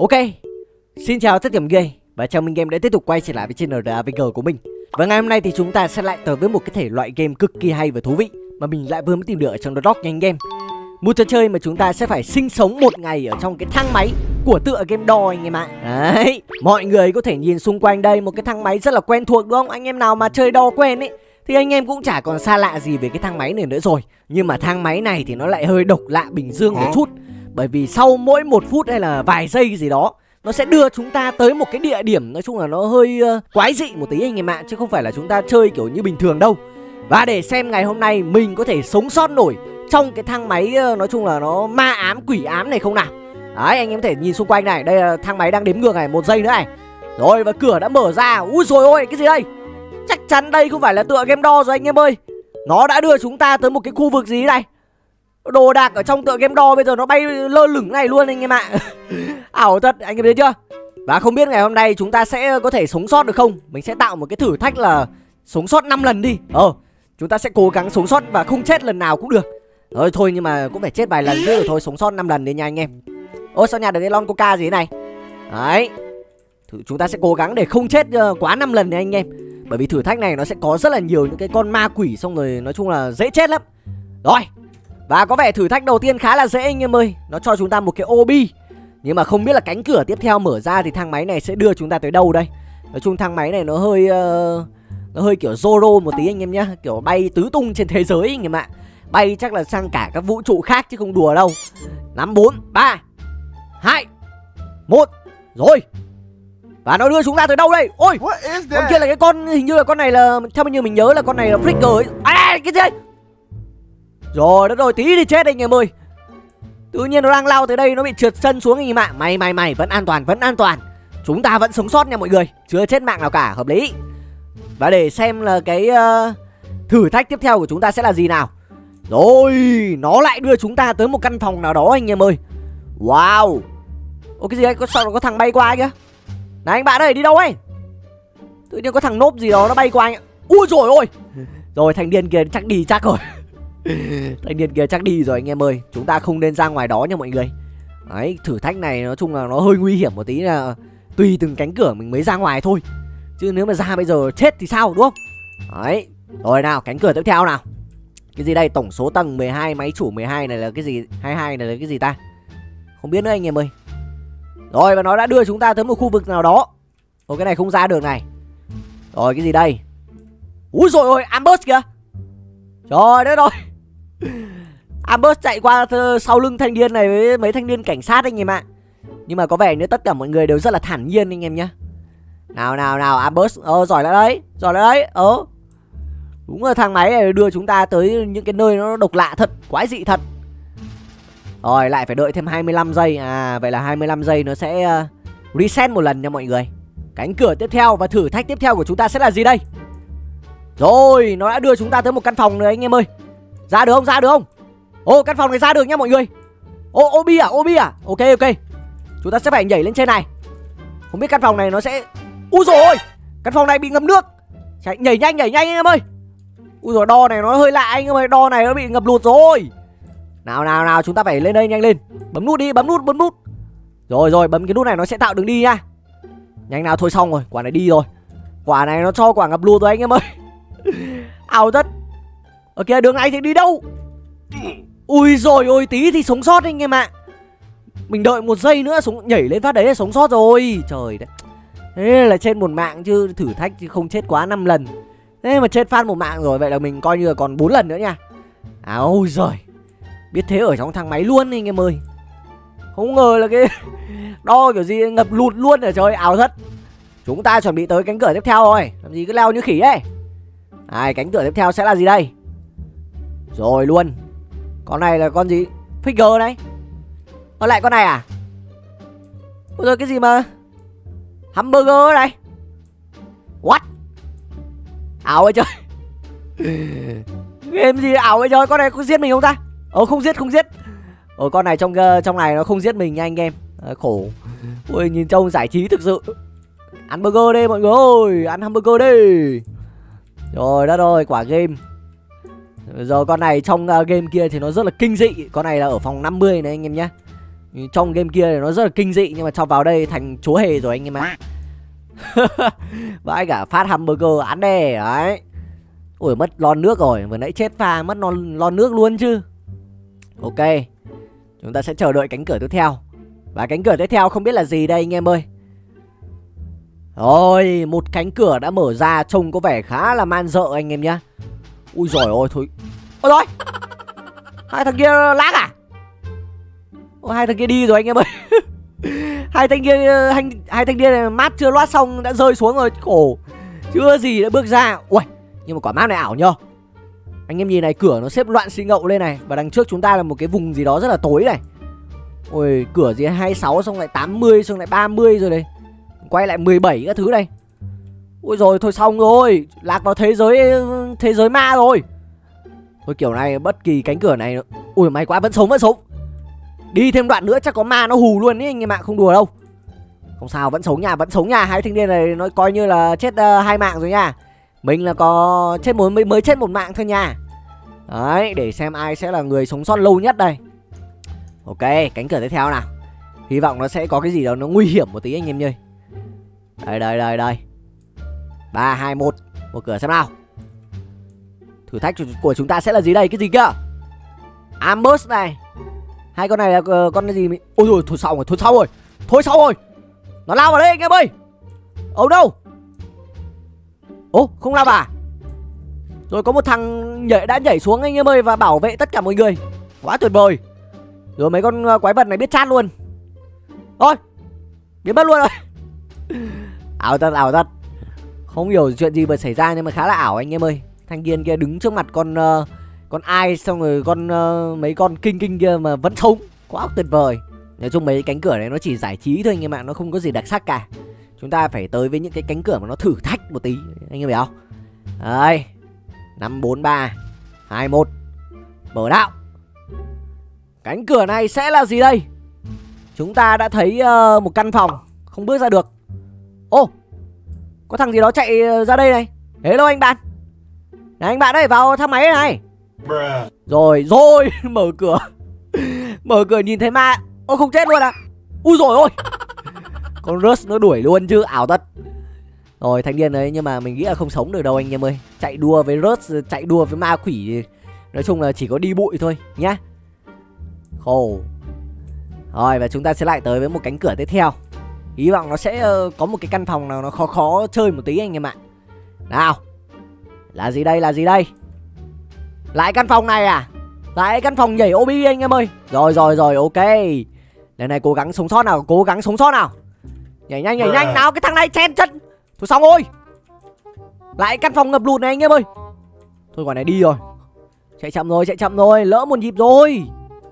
Ok, xin chào tất cả mọi người và chào mừng game đã tiếp tục quay trở lại với channel RAVG của mình. Và ngày hôm nay thì chúng ta sẽ lại tới với một cái thể loại game cực kỳ hay và thú vị mà mình lại vừa mới tìm được ở trong The Rock nhanh game. Một trò chơi mà chúng ta sẽ phải sinh sống một ngày ở trong cái thang máy của tựa game đo anh em ạ. Đấy, mọi người có thể nhìn xung quanh đây một cái thang máy rất là quen thuộc đúng không? Anh em nào mà chơi đo quen ấy thì anh em cũng chả còn xa lạ gì về cái thang máy này nữa rồi. Nhưng mà thang máy này thì nó lại hơi độc lạ bình dương một chút. Bởi vì sau mỗi 1 phút hay là vài giây gì đó nó sẽ đưa chúng ta tới một cái địa điểm nói chung là nó hơi quái dị một tí anh em ạ. Chứ không phải là chúng ta chơi kiểu như bình thường đâu. Và để xem ngày hôm nay mình có thể sống sót nổi trong cái thang máy nói chung là nó ma ám quỷ ám này không nào. Đấy, anh em có thể nhìn xung quanh này. Đây là thang máy đang đếm ngược này, 1 giây nữa này. Rồi và cửa đã mở ra. Ui rồi ôi, cái gì đây? Chắc chắn đây không phải là tựa game đo rồi anh em ơi. Nó đã đưa chúng ta tới một cái khu vực gì này. Đồ đạc ở trong tựa game đo bây giờ nó bay lơ lửng này luôn anh em ạ. Ảo thật, anh em thấy chưa? Và không biết ngày hôm nay chúng ta sẽ có thể sống sót được không? Mình sẽ tạo một cái thử thách là sống sót 5 lần đi. Chúng ta sẽ cố gắng sống sót và không chết lần nào cũng được. Thôi nhưng mà cũng phải chết vài lần chứ rồi thôi, sống sót 5 lần đi nha anh em. Ôi sao nhặt được cái lon coca gì thế này? Đấy, chúng ta sẽ cố gắng để không chết quá 5 lần nha anh em. Bởi vì thử thách này nó sẽ có rất là nhiều những cái con ma quỷ, xong rồi nói chung là dễ chết lắm. Rồi, và có vẻ thử thách đầu tiên khá là dễ anh em ơi. Nó cho chúng ta một cái ô bi. Nhưng mà không biết là cánh cửa tiếp theo mở ra thì thang máy này sẽ đưa chúng ta tới đâu đây. Nói chung thang máy này nó hơi kiểu Zoro một tí anh em nhá. Kiểu bay tứ tung trên thế giới anh em ạ. Bay chắc là sang cả các vũ trụ khác chứ không đùa đâu. 5, 4, 3, 2, 1. Rồi. Và nó đưa chúng ta tới đâu đây? Ôi, con kia là cái con, hình như là con này là, theo như mình nhớ là con này là Freaker ấy. Cái gì đây? Rồi, đất rồi, tí thì chết anh em ơi. Tự nhiên nó đang lao tới đây, nó bị trượt chân xuống anh em ạ. Mày, vẫn an toàn. Chúng ta vẫn sống sót nha mọi người. Chưa chết mạng nào cả, hợp lý. Và để xem là cái thử thách tiếp theo của chúng ta sẽ là gì nào. Rồi, nó lại đưa chúng ta tới một căn phòng nào đó anh em ơi. Wow. Ô cái gì đấy, sao có thằng bay qua ấy kìa. Này anh bạn ơi, đi đâu ấy? Tự nhiên có thằng nốp gì đó nó bay qua anh ạ. Ui rồi ôi. Rồi thanh niên kia chắc đi chắc rồi. Thanh niên kia chắc đi rồi anh em ơi. Chúng ta không nên ra ngoài đó nha mọi người. Đấy, thử thách này nói chung là nó hơi nguy hiểm một tí, là tùy từng cánh cửa mình mới ra ngoài thôi. Chứ nếu mà ra bây giờ chết thì sao đúng không? Đấy. Rồi nào, cánh cửa tiếp theo nào. Cái gì đây? Tổng số tầng 12, máy chủ 12 này là cái gì? 22 này là cái gì ta? Không biết nữa anh em ơi. Rồi và nó đã đưa chúng ta tới một khu vực nào đó. Ồ cái này không ra được này. Rồi cái gì đây? Úi dồi ôi, ambush kìa. Trời đất ơi. Ambush chạy qua sau lưng thanh niên này với mấy thanh niên cảnh sát anh em ạ. Nhưng mà có vẻ như tất cả mọi người đều rất là thản nhiên anh em nhá. Nào ambush. Giỏi là đấy. Đúng là thang máy này đưa chúng ta tới những cái nơi nó độc lạ thật, quái dị thật. Rồi lại phải đợi thêm 25 giây. À vậy là 25 giây nó sẽ reset một lần nha mọi người. Cánh cửa tiếp theo và thử thách tiếp theo của chúng ta sẽ là gì đây? Rồi, nó đã đưa chúng ta tới một căn phòng rồi anh em ơi. Ra được không? Ô, căn phòng này ra được nha mọi người. Ô bi à? Ok. Chúng ta sẽ phải nhảy lên trên này. Không biết căn phòng này nó sẽ... Úi dồi ôi, căn phòng này bị ngập nước. Nhảy nhanh anh em ơi. Úi dồi, đo này nó hơi lạ anh em ơi. Đo này nó bị ngập lụt rồi. Nào, chúng ta phải lên đây nhanh lên. Bấm nút đi, bấm nút. Rồi, bấm cái nút này nó sẽ tạo đường đi nha. Nhanh nào, thôi xong rồi, quả này đi rồi. Quả này nó cho quả ngập lụt rồi anh em ơi. Ảo thật. Ok, đường này thì đi đâu? Ui rồi ôi, tí thì sống sót anh em ạ. Mình đợi 1 giây nữa nhảy lên phát đấy là sống sót rồi. Trời đấy. Thế là trên 1 mạng chứ, thử thách chứ không chết quá 5 lần. Thế mà chết phát 1 mạng rồi, vậy là mình coi như là còn 4 lần nữa nha. Ôi giời. Biết thế ở trong thang máy luôn anh em ơi. Không ngờ là cái đo kiểu gì ngập lụt luôn rồi, trời, ảo thật. Chúng ta chuẩn bị tới cánh cửa tiếp theo rồi. Làm gì cứ leo như khỉ ấy. Cánh cửa tiếp theo sẽ là gì đây? Rồi luôn. Con này là con gì? Figure này. Lại con này à? Ôi rồi cái gì mà hamburger này? What? Ảo vậy trời. Game gì ảo vậy trời. Con này có giết mình không ta? Không giết. Con này trong này nó không giết mình nha anh em. Khổ. Ôi nhìn trông giải trí thực sự. Ăn burger đi mọi người ơi. Ăn hamburger đi. Rồi đất ơi, quả game. Giờ con này trong game kia thì nó rất là kinh dị. Con này là ở phòng 50 này anh em nhé. Trong game kia thì nó rất là kinh dị, nhưng mà cho vào đây thành chúa hề rồi anh em ạ. Vãi cả phát hamburger ăn đè đấy. Ui mất lon nước rồi, vừa nãy chết pha mất lon nước luôn chứ. Ok, chúng ta sẽ chờ đợi cánh cửa tiếp theo. Và cánh cửa tiếp theo không biết là gì đây anh em ơi. Rồi, một cánh cửa đã mở ra, trông có vẻ khá là man dợ anh em nhá. Ui giời ơi thôi. Ôi rồi, hai thằng kia lag à? Ôi, hai thằng kia đi rồi anh em ơi. Hai thanh kia này mát chưa loát xong đã rơi xuống rồi, khổ. Chưa gì đã bước ra. Ui, nhưng mà quả map này ảo nhờ. Anh em nhìn này, cửa nó xếp loạn xi ngậu lên này. Và đằng trước chúng ta là một cái vùng gì đó rất là tối này. Ôi, cửa gì 26 xong lại 80 xong lại 30 rồi đây. Quay lại 17 các thứ này. Ui rồi thôi xong rồi, lạc vào thế giới ma rồi. Thôi kiểu này bất kỳ cánh cửa này. Ui may quá vẫn sống. Đi thêm đoạn nữa chắc có ma nó hù luôn ý anh em ạ, không đùa đâu. Không sao, vẫn sống nha. Hai thanh niên này nó coi như là chết 2 mạng rồi nha. Mình là có chết mới chết 1 mạng thôi nha. Đấy, để xem ai sẽ là người sống sót lâu nhất đây. Ok, cánh cửa tiếp theo nào. Hy vọng nó sẽ có cái gì đó nó nguy hiểm một tí anh em ơi. Đây 3, 2, 1. Mở cửa xem nào. Thử thách của chúng ta sẽ là gì đây? Cái gì kia? Ambush này. Hai con này là con gì? Ôi rồi thôi xong rồi. Nó lao vào đây anh em ơi. Oh no. Ồ không lao à? Rồi có một thằng đã nhảy xuống anh em ơi, và bảo vệ tất cả mọi người. Quá tuyệt vời. Rồi mấy con quái vật này biết chat luôn. Thôi biến mất luôn rồi. Ảo thật. Không hiểu chuyện gì mà xảy ra nhưng mà khá là ảo anh em ơi. Thanh niên kia đứng trước mặt con ai, xong rồi mấy con kinh kia mà vẫn sống. Quá tuyệt vời. Nói chung mấy cánh cửa này nó chỉ giải trí thôi anh em ạ, nó không có gì đặc sắc cả. Chúng ta phải tới với những cái cánh cửa mà nó thử thách một tí, anh em hiểu không? Đây 5, 4, 3, 2, 1. Mở đạo. Cánh cửa này sẽ là gì đây? Chúng ta đã thấy một căn phòng không bước ra được. Ô, có thằng gì đó chạy ra đây này. Hello anh bạn. Này anh bạn ơi, vào thang máy này. Rồi mở cửa. Mở cửa nhìn thấy ma. Ô không chết luôn à? Ui rồi ôi. Con Rush nó đuổi luôn chứ, ảo thật. Rồi thanh niên đấy, nhưng mà mình nghĩ là không sống được đâu anh em ơi. Chạy đua với Rush, chạy đua với ma quỷ, nói chung là chỉ có đi bụi thôi nhá. Khổ. Rồi và chúng ta sẽ lại tới với một cánh cửa tiếp theo. Hy vọng nó sẽ có một cái căn phòng nào nó khó chơi một tí anh em ạ. Nào. Là gì đây? Lại căn phòng này à? Lại căn phòng nhảy obi anh em ơi. Rồi ok. Lần này cố gắng sống sót nào. Nhảy nhanh nào, cái thằng này chen chân. Thôi xong rồi. Lại căn phòng ngập lụt này anh em ơi. Thôi quả này đi rồi. Chạy chậm rồi, lỡ một nhịp rồi.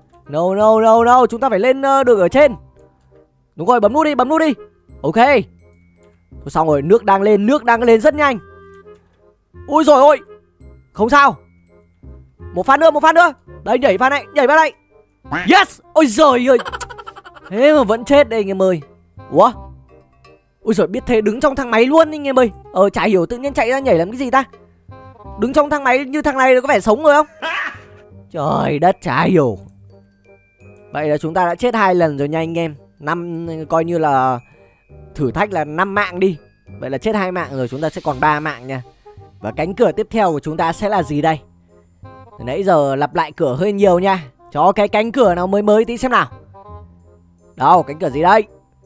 No, chúng ta phải lên được ở trên. Đúng rồi, bấm nút đi. Ok. Thôi xong rồi, nước đang lên rất nhanh. Ui rồi ôi. Không sao. Một phát nữa. Đây nhảy vào đây. Yes. Ôi giời ơi. Thế mà vẫn chết đây anh em ơi. Ủa? Ui giời, biết thế đứng trong thang máy luôn anh em ơi. Chả hiểu tự nhiên chạy ra nhảy làm cái gì ta. Đứng trong thang máy như thằng này có vẻ sống rồi không? Trời đất, chả hiểu. Vậy là chúng ta đã chết 2 lần rồi nha anh em. Coi như là thử thách là 5 mạng đi. Vậy là chết 2 mạng rồi, chúng ta sẽ còn 3 mạng nha. Và cánh cửa tiếp theo của chúng ta sẽ là gì đây? Từ nãy giờ lặp lại cửa hơi nhiều nha. Cho cái cánh cửa nào mới tí xem nào. Đâu, cánh cửa gì đây?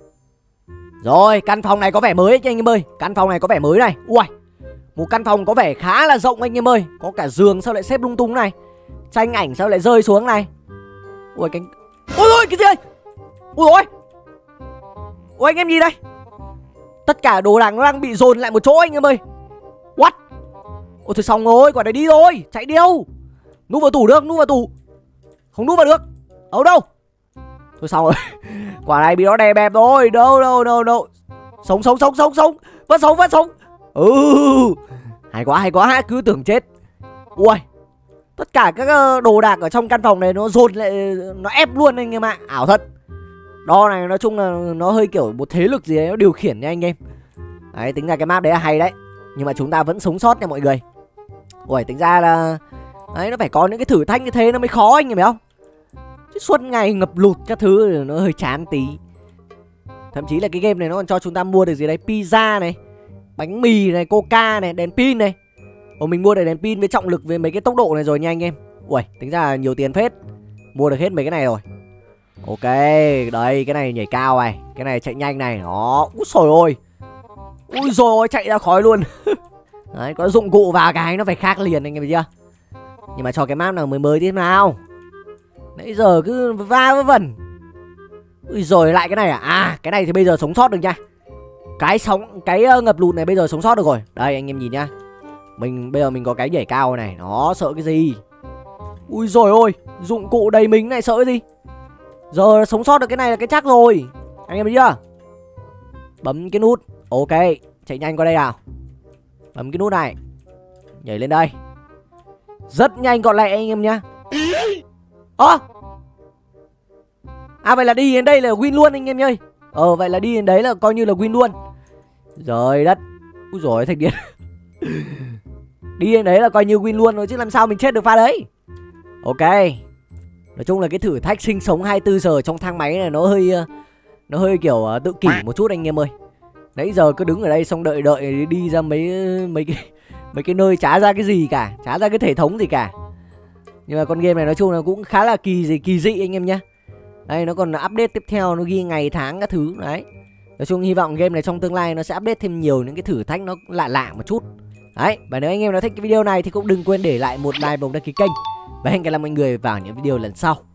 Rồi, căn phòng này có vẻ mới chứ anh em ơi. Căn phòng này có vẻ mới này. Ui, một căn phòng có vẻ khá là rộng anh em ơi. Có cả giường sao lại xếp lung tung này. Tranh ảnh sao lại rơi xuống này. Ui, ui ôi, cái gì đây? Ui ôi. Ui anh em gì đây? Tất cả đồ đạc nó đang bị dồn lại một chỗ anh em ơi. What? Ôi thôi xong rồi, quả này đi rồi. Chạy đi đâu? Núp vào tủ được, không núp vào được. Ở đâu? Thôi xong rồi. Quả này bị nó đè bẹp rồi. Đâu. Sống. Vẫn sống. Hay quá, cứ tưởng chết. Ui. Tất cả các đồ đạc ở trong căn phòng này nó dồn lại, nó ép luôn anh em ạ. Ảo thật. Đo này nói chung là nó hơi kiểu một thế lực gì đấy nó điều khiển nha anh em. Đấy, tính ra cái map đấy là hay đấy. Nhưng mà chúng ta vẫn sống sót nha mọi người. Ui, tính ra là đấy, nó phải có những cái thử thách như thế nó mới khó anh em hiểu không? Chứ suốt ngày ngập lụt các thứ nó hơi chán tí. Thậm chí là cái game này nó còn cho chúng ta mua được gì đấy, pizza này, bánh mì này, coca này, đèn pin này. Ồ, mình mua được đèn pin với trọng lực với mấy cái tốc độ này rồi nha anh em. Ui, tính ra là nhiều tiền phết. Mua được hết mấy cái này rồi. Ok, đây cái này nhảy cao này, cái này chạy nhanh này. Đó, úi xồi ôi. Ui rồi ôi, chạy ra khói luôn. Đấy, có dụng cụ vào cái nó phải khác liền anh em thấy chưa. Nhưng mà cho cái map nào mới mới thế nào. Nãy giờ cứ va vẩn. Ui rồi lại cái này à. À cái này thì bây giờ sống sót được nha. Cái ngập lụt này bây giờ sống sót được rồi. Đây anh em nhìn nhá. Bây giờ mình có cái nhảy cao này. Nó sợ cái gì. Ui rồi ôi, dụng cụ đầy mình này sợ cái gì. Giờ sống sót được cái này là cái chắc rồi. Anh em thấy chưa. Bấm cái nút. Ok, chạy nhanh qua đây nào. Bấm cái nút này. Nhảy lên đây. Rất nhanh gọn lẹ anh em nhá. À vậy là đi đến đây là win luôn anh em ơi. Vậy là đi đến đấy là coi như là win luôn. Rồi đất. Úi dồi thành điện. Đi đến đấy là coi như win luôn rồi chứ làm sao mình chết được pha đấy. Ok. Nói chung là cái thử thách sinh sống 24 giờ trong thang máy này nó hơi kiểu tự kỷ một chút anh em ơi. Nãy giờ cứ đứng ở đây xong đợi đi ra mấy cái nơi chả ra cái gì cả, chả ra cái hệ thống gì cả. Nhưng mà con game này nói chung là cũng khá là kỳ dị anh em nhá. Đây nó còn update tiếp theo, nó ghi ngày tháng các thứ đấy. Nói chung hy vọng game này trong tương lai nó sẽ update thêm nhiều những cái thử thách nó lạ một chút. Đấy, và nếu anh em đã thích cái video này thì cũng đừng quên để lại một like và đăng ký kênh. Và hẹn gặp lại mọi người vào những video lần sau.